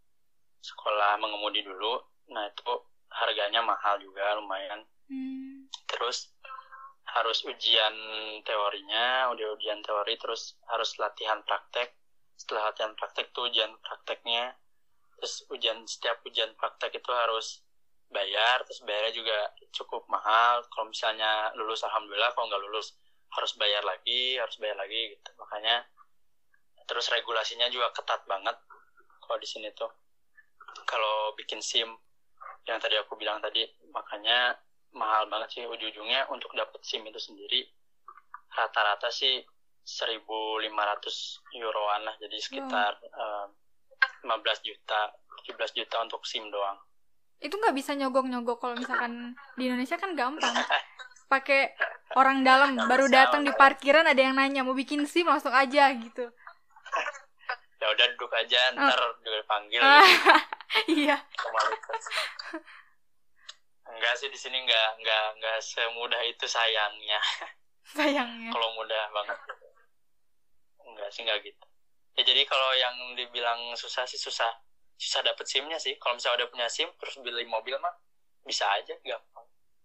mengemudi dulu. Nah, itu harganya mahal juga lumayan. Terus harus ujian teorinya, udah ujian teori, terus harus latihan praktek. Setelah latihan praktek tuh ujian prakteknya, terus setiap ujian praktek itu harus bayar, terus bayarnya juga cukup mahal. Kalau misalnya lulus alhamdulillah, kalau nggak lulus harus bayar lagi gitu. Makanya terus regulasinya juga ketat banget kalau di sini tuh. Kalau bikin SIM yang tadi aku bilang tadi, makanya mahal banget sih ujung-ujungnya. Untuk dapet SIM itu sendiri rata-rata sih 1.500 euroan lah, jadi sekitar 15 juta 17 juta untuk SIM doang. Itu nggak bisa nyogok-nyogok. Kalau misalkan di Indonesia kan gampang, pakai orang dalam baru datang di parkiran ada yang nanya mau bikin SIM langsung aja gitu. Ya udah duduk aja, ntar juga dipanggil gitu. Iya. Enggak sih, di sini enggak semudah itu sayangnya. Kalau mudah banget enggak sih, enggak gitu. Ya jadi kalau yang dibilang susah sih susah dapet SIM-nya sih. Kalau misalnya udah punya SIM terus beli mobil mah bisa aja, gampang.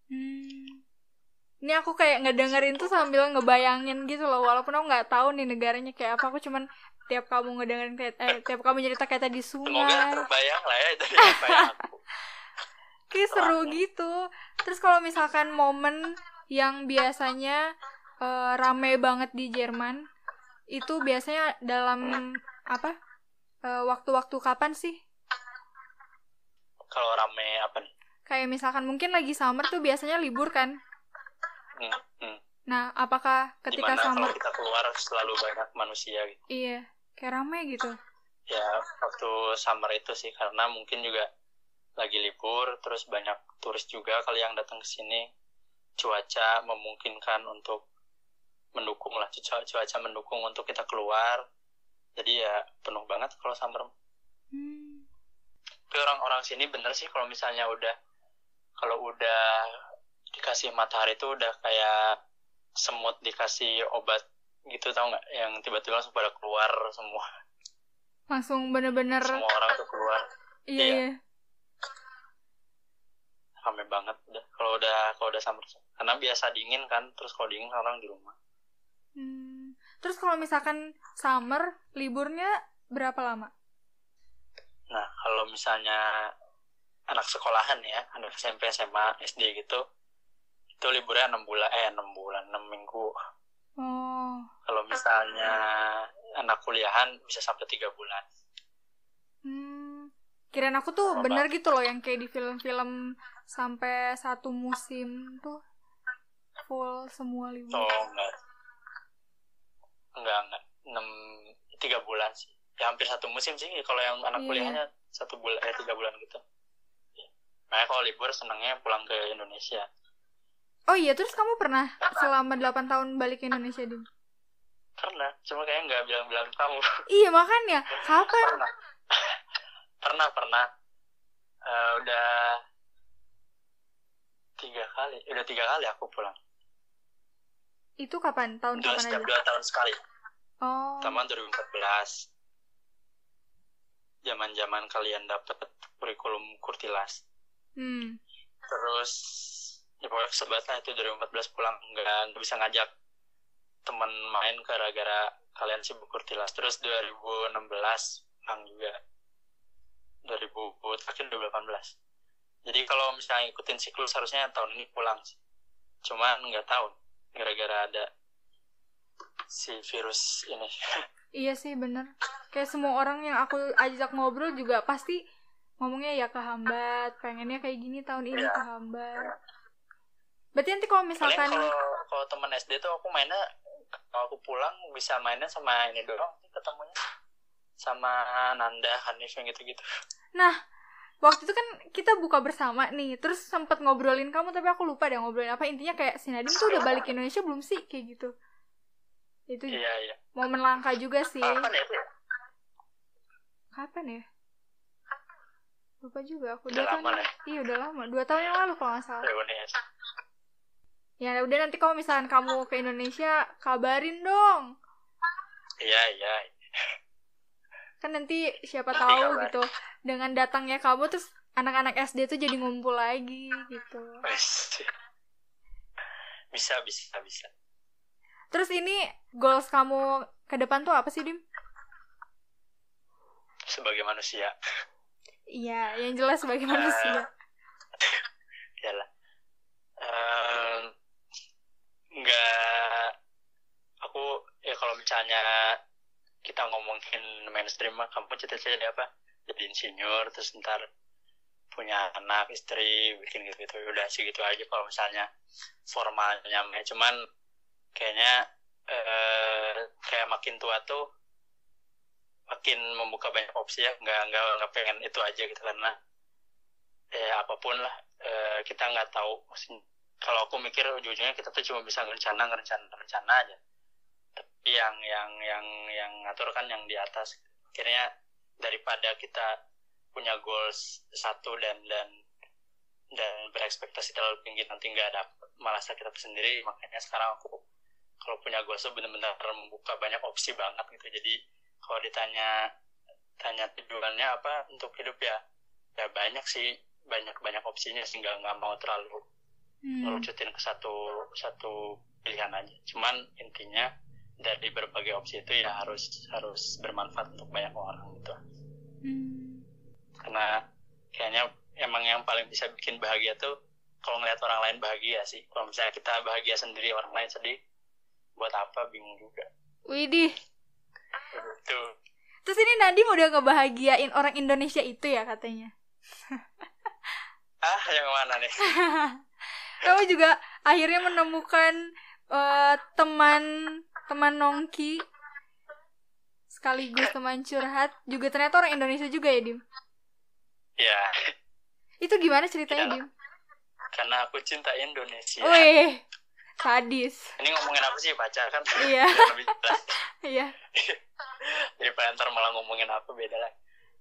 Ini aku kayak ngedengerin tuh sambil ngebayangin gitu loh, walaupun aku nggak tahu nih negaranya kayak apa. Aku cuman tiap kamu ngedengerin tiap kamu cerita kayak tadi sungai. Semoga terbayang lah ya dari apa yang aku. Kayak seru gitu. Terus kalau misalkan momen yang biasanya rame banget di Jerman itu biasanya dalam waktu-waktu kapan sih? Kalau rame apa nih? Kayak misalkan mungkin lagi summer tuh biasanya libur kan? Nah, apakah ketika dimana summer kalau kita keluar selalu banyak manusia gitu? Iya, kayak rame gitu. Ya, waktu summer itu sih karena mungkin juga lagi libur, terus banyak turis juga kali yang datang ke sini. Cuaca memungkinkan untuk mendukung lah, cuaca mendukung untuk kita keluar. Jadi ya penuh banget kalau summer. Tapi orang-orang sini bener sih kalau misalnya udah dikasih matahari itu udah kayak semut dikasih obat gitu, tau nggak? Yang tiba-tiba langsung pada keluar semua. Langsung bener-bener semua orang tuh keluar. Iya. Rame banget udah kalau udah summer. Karena biasa dingin kan, terus kalau dingin orang di rumah. Terus kalau misalkan summer liburnya berapa lama? Nah, kalau misalnya anak sekolahan ya, anak SMP, SMA, SD gitu, itu liburnya 6 minggu. Kalau misalnya anak kuliahan bisa sampai 3 bulan. Kirain aku tuh bener gitu loh, yang kayak di film-film sampai 1 musim tuh full semua libur. Enggak 3 bulan sih. Ya hampir 1 musim sih kalau yang anak kuliahnya 3 bulan gitu. Makanya kalau libur senangnya pulang ke Indonesia. Oh iya, terus kamu pernah selama 8 tahun balik ke Indonesia, Dim? Pernah, cuma kayaknya nggak bilang-bilang kamu. Iya, makanya. Kapan? Pernah. Udah 3 kali aku pulang. Itu kapan? Tahun Udah kapan setiap aja? 2 tahun sekali. Oh. Pertama 2014. Zaman-zaman kalian dapat kurikulum Kurtilas. Terus ya pokoknya sebat lah itu 2014 pulang nggak bisa ngajak teman main gara-gara kalian sibuk Kurtilas. Terus 2016 pulang juga. 2018. Jadi kalau misalnya ikutin siklus harusnya tahun ini pulang sih. Cuman nggak tahu gara-gara ada si virus ini. Iya sih bener. Kayak semua orang yang aku ajak ngobrol juga pasti ngomongnya ya kehambat, pengennya kayak gini tahun ini kehambat. Berarti nanti kalau misalkan kalau teman SD tuh aku mainnya, kalau aku pulang bisa mainnya sama ini doang ketemunya, sama Nanda, Hanif yang gitu-gitu. Nah, waktu itu kan kita buka bersama nih, terus sempet ngobrolin kamu tapi aku lupa deh ngobrolin apa. Intinya kayak si Nadim tuh udah balik ke Indonesia belum sih kayak gitu. Itu iya. Momen langka juga sih. Kapan ya? Lupa juga aku. Udah lama ya? Iya udah lama, 2 tahun yang lalu kalau nggak salah. Ya udah nanti kalau misalkan kamu ke Indonesia kabarin dong. Iya. Kan nanti siapa tahu gitu dengan datangnya kamu terus anak-anak SD tuh jadi ngumpul lagi gitu. Bisa. Terus ini goals kamu ke depan tuh apa sih, Dim? Sebagai manusia. Iya, yang jelas sebagai manusia. Iyalah. Enggak, aku ya kalau misalnya kita ngomongin mainstream mah, kamu cita-cita apa? Jadi insinyur, terus ntar punya anak, istri, bikin gitu-gitu. Udah sih gitu aja kalau misalnya formalnya. Cuman kayaknya kayak makin tua tuh makin membuka banyak opsi ya. Nggak pengen itu aja gitu, karena apapun lah kita nggak tahu. Kalau aku mikir ujung-ujungnya kita tuh cuma bisa rencana aja. Tapi yang ngatur kan yang di atas. Akhirnya daripada kita punya goals satu dan berekspektasi terlalu tinggi nanti nggak dapet, malah sakit hati sendiri. Makanya sekarang aku kalau punya goals tuh benar-benar membuka banyak opsi banget gitu. Jadi kalau tanya tujuannya apa untuk hidup ya banyak sih, banyak opsinya sih, nggak mau terlalu merucutin ke satu pilihan aja. Cuman intinya dari berbagai opsi itu ya harus bermanfaat untuk banyak orang gitu. Karena kayaknya emang yang paling bisa bikin bahagia tuh kalau ngeliat orang lain bahagia sih. Kalau misalnya kita bahagia sendiri, orang lain sedih, buat apa, bingung juga. Widih. Gitu. Terus ini Nadim udah ngebahagiain orang Indonesia itu ya katanya. Yang mana nih? Kamu juga akhirnya menemukan teman nongki sekaligus teman curhat juga, ternyata orang Indonesia juga ya, Dim? Ya. Itu gimana ceritanya, Dim? Karena aku cinta Indonesia. Wih, sadis. Ini ngomongin apa sih, pacar kan? Iya. Lebih jelas. Iya. Jadi ntar malah ngomongin apa, beda lah.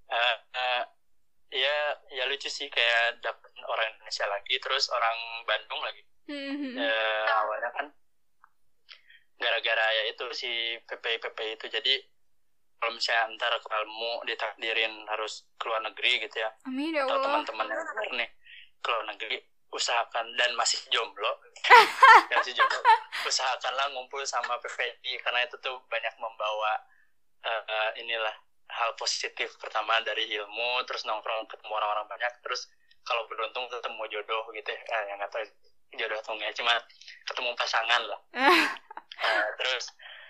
Ya lucu sih, kayak dapet orang Indonesia lagi, terus orang Bandung lagi. Awalnya kan gara-gara ya itu si PPI itu. Jadi kalau misalnya ntar kamu ditakdirin harus keluar negeri gitu ya, amin ya atau Allah, teman-teman yang denger nih keluar negeri, usahakan, dan masih jomblo usahakanlah ngumpul sama PPI, karena itu tuh banyak membawa inilah hal positif. Pertama dari ilmu, terus nongkrong ketemu orang-orang banyak, terus kalau beruntung ketemu jodoh gitu ya, yang nggak tahu jodoh atau enggak, cuma ketemu pasangan lah. Terus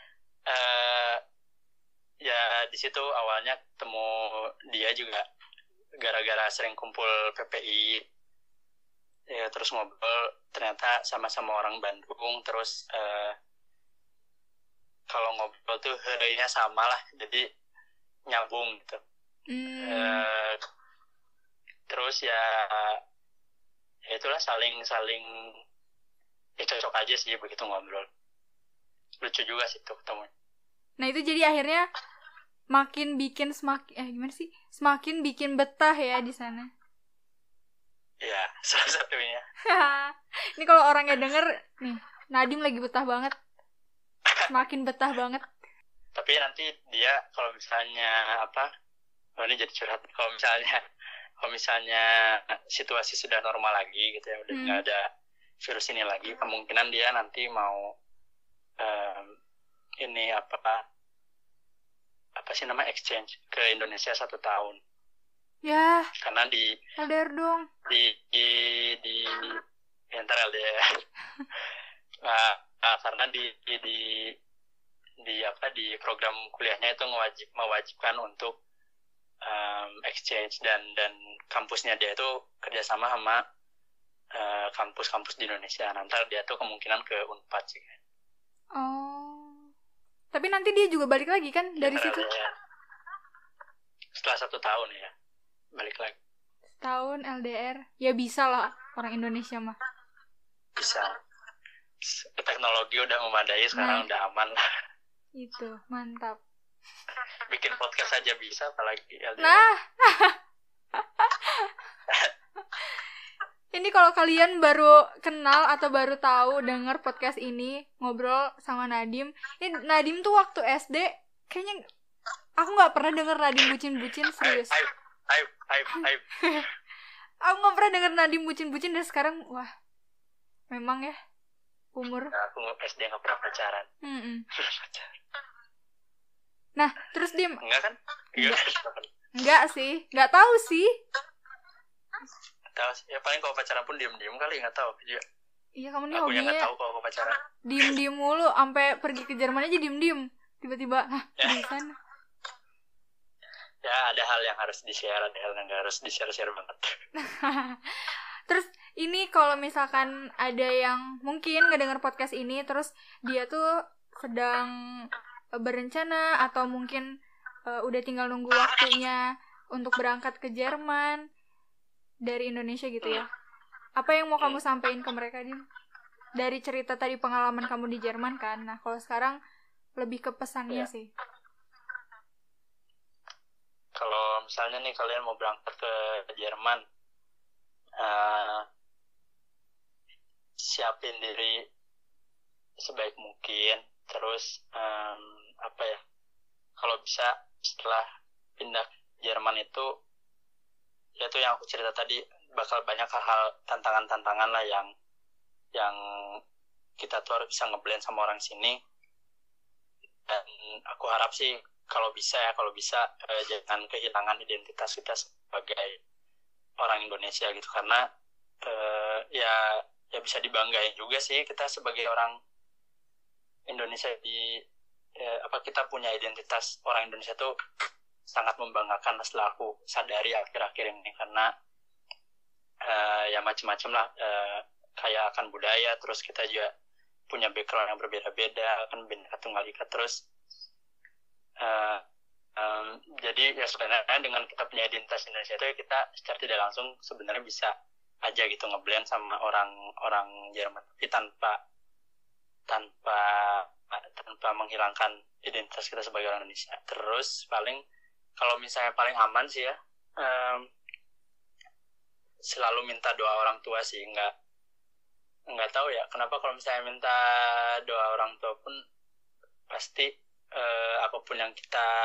ya di situ awalnya ketemu dia juga gara-gara sering kumpul PPI ya, terus ngobrol, ternyata sama-sama orang Bandung, terus kalau ngobrol tuh harinya sama lah, jadi nyambung gitu. Terus ya itulah saling ya cocok aja sih begitu ngobrol. Lucu juga sih tuh ketemu. Nah itu jadi akhirnya makin bikin semakin bikin betah ya di sana. Ya, salah satunya. Ini kalau orangnya denger nih, Nadim lagi betah banget. Semakin betah banget. Tapi nanti dia kalau misalnya ini jadi curhat. Kalau misalnya situasi sudah normal lagi gitu ya, udah nggak ada virus ini lagi, kemungkinan dia nanti mau ini apa sih nama exchange ke Indonesia 1 tahun. Ya. Karena di LDR dong. Di ntar LDR. Karena di program kuliahnya itu mewajibkan untuk exchange dan kampusnya dia itu kerjasama sama kampus-kampus di Indonesia. Nanti dia tuh kemungkinan ke Unpad sih. Oh. Tapi nanti dia juga balik lagi kan dari situ? Ya. Setelah 1 tahun ya balik lagi. Tahun LDR ya bisa lah orang Indonesia mah. Bisa. Teknologi udah memadai sekarang, udah aman lah. Itu mantap. Bikin podcast aja bisa, apalagi LDR. Nah. Ini kalau kalian baru kenal atau baru tahu denger podcast ini ngobrol sama Nadim. Ini Nadim tuh waktu SD kayaknya aku nggak pernah denger Nadim bucin-bucin, serius. Aib. Aku nggak pernah denger Nadim bucin-bucin dan sekarang wah memang ya umur. Nah, aku SD nggak pernah pacaran. Nah terus dia enggak kan? Enggak sih, nggak tahu sih. Tahu sih. Ya paling kalau pacaran pun diem-diem kali, nggak tahu juga. Iya kamu nih Aku hobinya nggak tahu kalau pacaran. Diem-diem mulu, sampai pergi ke Jerman aja diem-diem. Tiba-tiba, di sana. Ya ada hal yang harus di-share, ada hal yang nggak harus di-share banget. Terus ini kalau misalkan ada yang mungkin ngedenger podcast ini, terus dia tuh sedang berencana atau mungkin udah tinggal nunggu waktunya untuk berangkat ke Jerman dari Indonesia gitu ya. Apa yang mau kamu sampaikan ke mereka, Dim? Dari cerita tadi pengalaman kamu di Jerman kan. Nah, kalau sekarang lebih ke pesannya sih. Kalau misalnya nih kalian mau berangkat ke Jerman, siapin diri sebaik mungkin. Terus kalau bisa setelah pindah Jerman itu, ya itu yang aku cerita tadi, bakal banyak hal tantangan lah yang kita tuh harus bisa ngeblend sama orang sini. Dan aku harap sih kalau bisa jangan kehilangan identitas kita sebagai orang Indonesia gitu, karena ya bisa dibanggain juga sih kita sebagai orang Indonesia kita punya identitas orang Indonesia tuh sangat membanggakan setelah aku sadari akhir-akhir ini, karena ya macam-macam lah, kayak akan budaya, terus kita juga punya background yang berbeda-beda, kan Bhinneka Tunggal Ika, terus jadi ya sebenarnya dengan kita punya identitas Indonesia itu kita secara tidak langsung sebenarnya bisa aja gitu ngeblend sama orang Jerman, tapi tanpa menghilangkan identitas kita sebagai orang Indonesia. Terus kalau misalnya paling aman sih ya, selalu minta doa orang tua sih. Nggak tahu ya kenapa kalau misalnya minta doa orang tua pun pasti apapun yang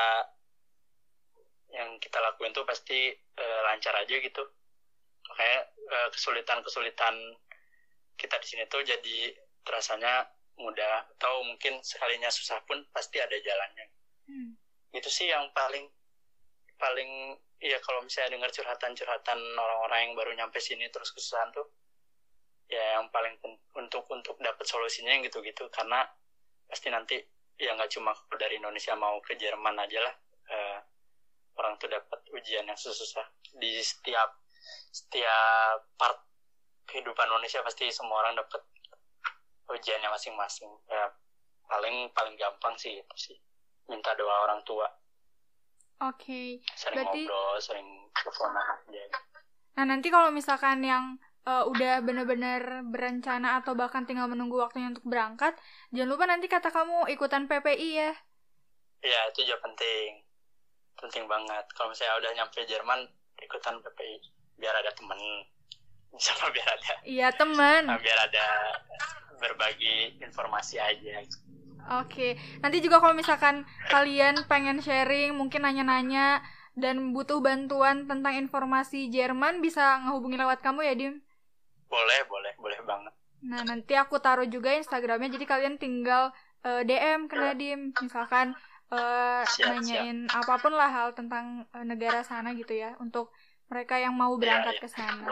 kita lakuin tuh pasti lancar aja gitu. Makanya kesulitan kita di sini tuh jadi terasanya mudah, atau mungkin sekalinya susah pun pasti ada jalannya. Itu sih yang paling ya kalau misalnya dengar curhatan orang-orang yang baru nyampe sini terus kesusahan tuh, ya yang paling untuk dapat solusinya yang gitu-gitu, karena pasti nanti ya nggak cuma dari Indonesia mau ke Jerman aja lah, orang tuh dapat ujian yang susah di setiap part kehidupan Indonesia. Pasti semua orang dapat ujiannya masing-masing. Ya paling gampang sih itu sih, minta doa orang tua. Oke. Sering ngobrol, sering teleponan aja. Nah nanti kalau misalkan yang udah benar-benar berencana atau bahkan tinggal menunggu waktunya untuk berangkat, jangan lupa nanti kata kamu ikutan PPI ya. Iya, itu juga penting banget. Kalau misalnya udah nyampe Jerman, ikutan PPI biar ada temen, sama biar ada. Iya teman. Biar ada berbagi informasi aja. Oke, nanti juga kalau misalkan kalian pengen sharing, mungkin nanya-nanya dan butuh bantuan tentang informasi Jerman, bisa ngehubungi lewat kamu ya, Dim? Boleh banget. Nah, nanti aku taruh juga Instagramnya, jadi kalian tinggal DM ke Nadim, misalkan nanyain apapun lah hal tentang negara sana gitu ya, untuk mereka yang mau berangkat ke sana.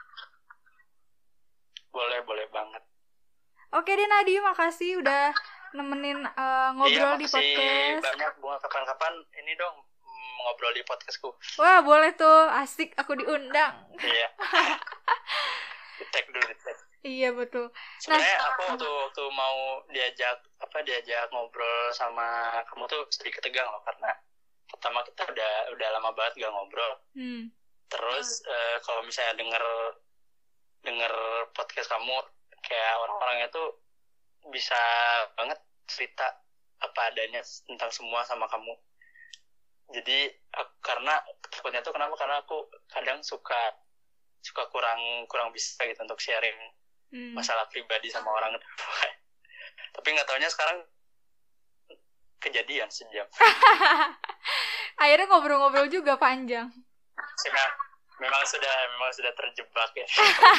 Boleh banget. Oke deh Nadim, makasih udah nemenin ngobrol di podcast. Banyak Bunga, kapan-kapan ini dong ngobrol di podcastku. Wah, boleh tuh, asik, aku diundang. Iya. Di-tag dulu. Iya betul. Sebenarnya aku waktu mau diajak ngobrol sama kamu tuh sedikit tegang loh, karena pertama kita udah lama banget gak ngobrol. Terus kalau misalnya denger podcast kamu, kayak orang-orangnya tuh bisa banget cerita apa adanya tentang semua sama kamu. Jadi karena takutnya tuh kenapa? Karena aku kadang suka kurang bisa gitu untuk sharing masalah pribadi sama orang. Tapi nggak taunya sekarang kejadian sejam. Akhirnya ngobrol-ngobrol juga panjang. Memang sudah terjebak ya.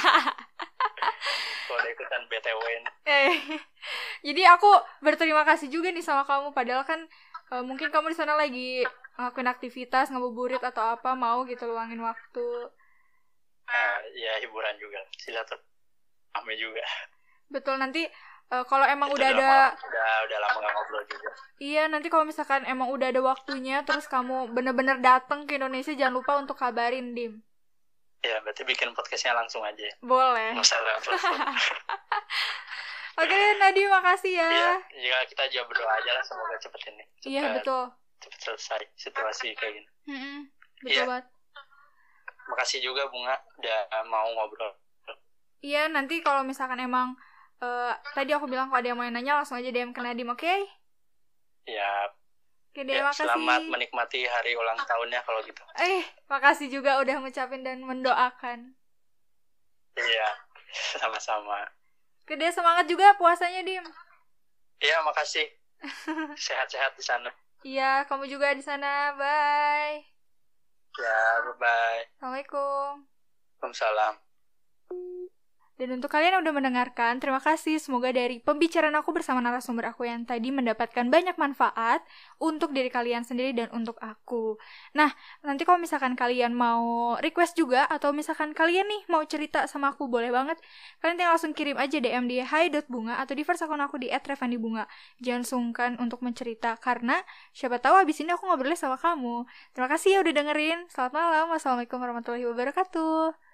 Kalau ikutan BTW. Jadi aku berterima kasih juga nih sama kamu, padahal kan mungkin kamu di sana lagi ngelakuin aktivitas, ngabuburit atau apa, mau gitu luangin waktu. Ya hiburan juga, silaturahmi juga. Betul, nanti kalau emang udah lama gak ngobrol juga. Iya, nanti kalau misalkan emang udah ada waktunya, terus kamu bener-bener datang ke Indonesia, jangan lupa untuk kabarin, Dim. Ya, berarti bikin podcastnya langsung aja. Boleh. Masalah. Oke, Nadia, makasih ya. Iya, kita juga berdoa aja lah, semoga cepet ini. Iya, betul. Cepet selesai situasi kayak gini. Betul banget. Makasih juga Bunga udah mau ngobrol. Iya, nanti kalau misalkan emang tadi aku bilang kalau ada yang mau nanya, langsung aja DM ke Nadim, oke? Iya. Oke deh, makasih. Selamat menikmati hari ulang tahunnya kalau gitu. Makasih juga udah ngucapin dan mendoakan. Iya, sama-sama. Oke deh, semangat juga puasanya, Dim. Iya, makasih. Sehat-sehat di sana. Iya, kamu juga di sana. Bye. Ya, bye-bye. Assalamualaikum. Waalaikumsalam. Dan untuk kalian yang udah mendengarkan, terima kasih. Semoga dari pembicaraan aku bersama narasumber aku yang tadi mendapatkan banyak manfaat untuk diri kalian sendiri dan untuk aku. Nah, nanti kalau misalkan kalian mau request juga, atau misalkan kalian nih mau cerita sama aku, boleh banget. Kalian tinggal langsung kirim aja DM di hai.bunga atau di first akun aku di @revandibunga. Jangan sungkan untuk mencerita, karena siapa tahu abis ini aku ngobrolnya sama kamu. Terima kasih ya udah dengerin. Selamat malam. Wassalamualaikum warahmatullahi wabarakatuh.